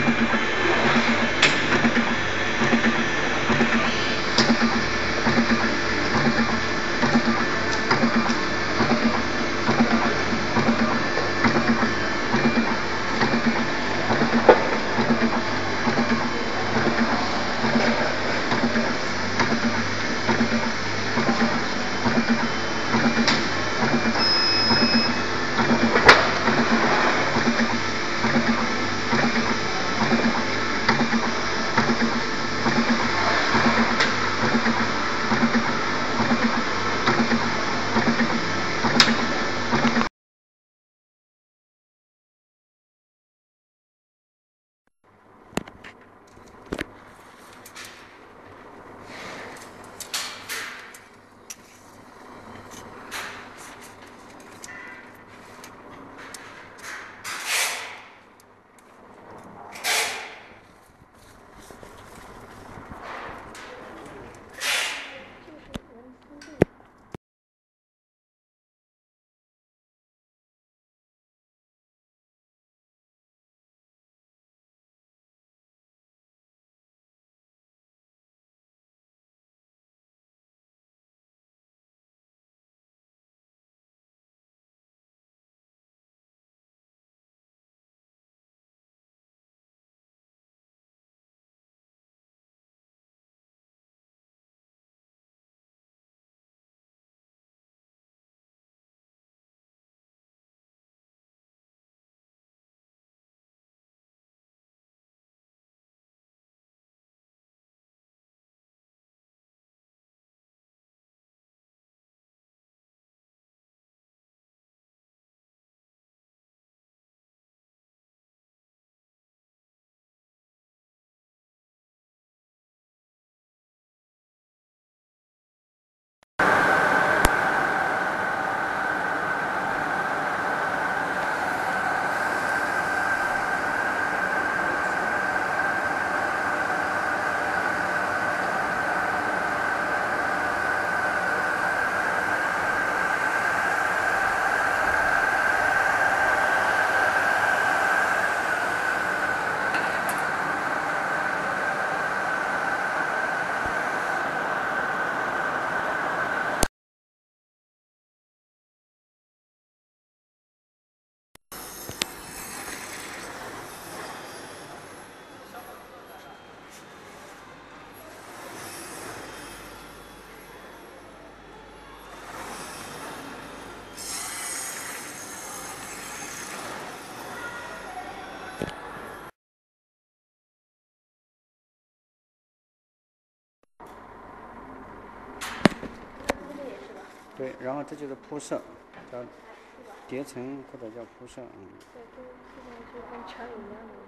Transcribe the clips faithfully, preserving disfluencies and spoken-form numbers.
对，然后这就是铺设，叫叠层或者叫铺设，嗯。 对，就基本上就跟墙一样的。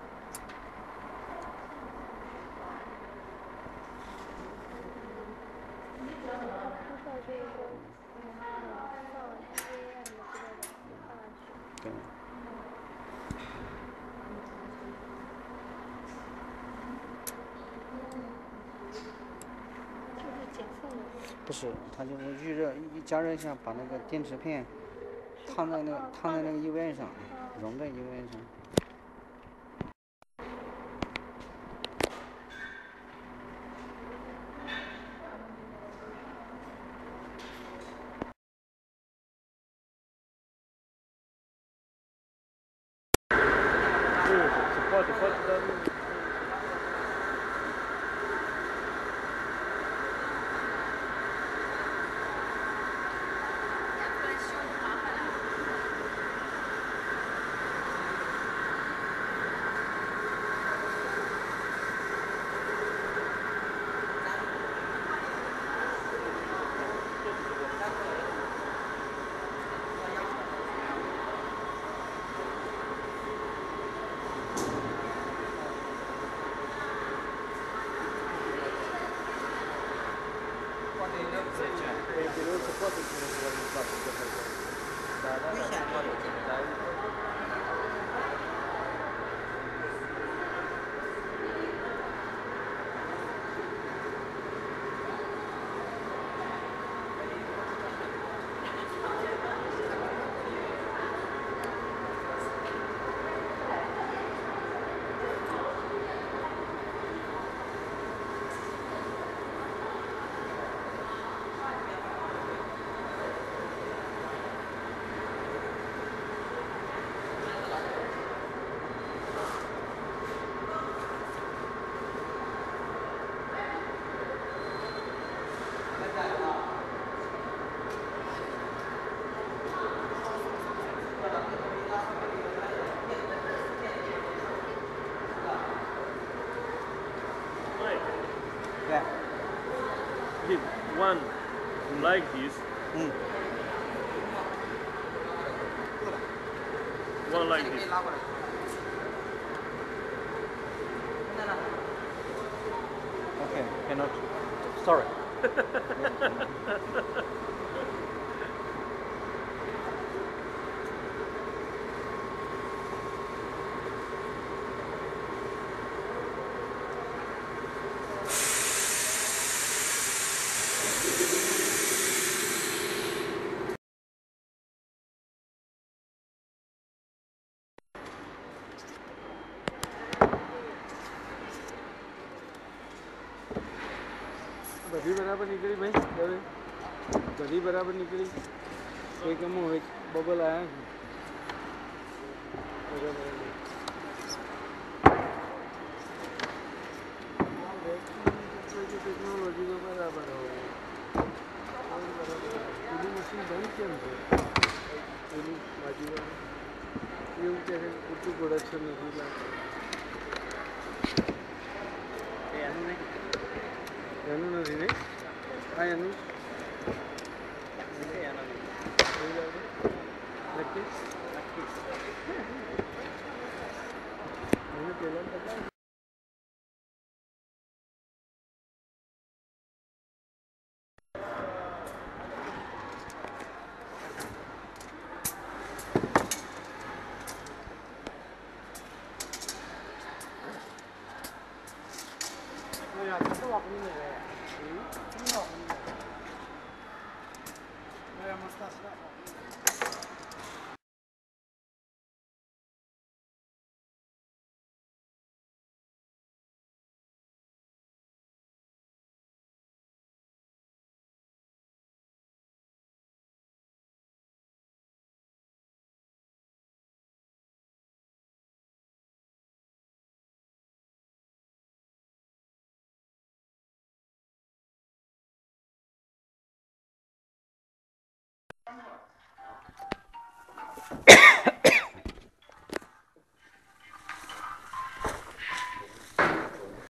铺设就是说，嗯，放贴啊什么之类的也放上去。 对。 就是剪缝的。 不是，它就是预热一加热一下，把那个电池片烫在那个烫在那个 U V 上，融在 U V 上。 hit one like this, Mm. one like this. Okay, cannot. Sorry. बधी बराबर निकली भाई दवे बधी बराबर निकली एक अमो एक बबल आया टेक्नोलॉजी को बराबर हो पूरी मशीन बंद केम છે એની બાજુમાં એવું કે પૂરતું પ્રોડક્શન નથી લાગતું એનું નહીં એનું નથી ને હા એનું એનું નહીં નક્કી એને પહેલાં બતાવ तो वापरी नहीं गया नहीं वापरी नहीं गया मस्त असला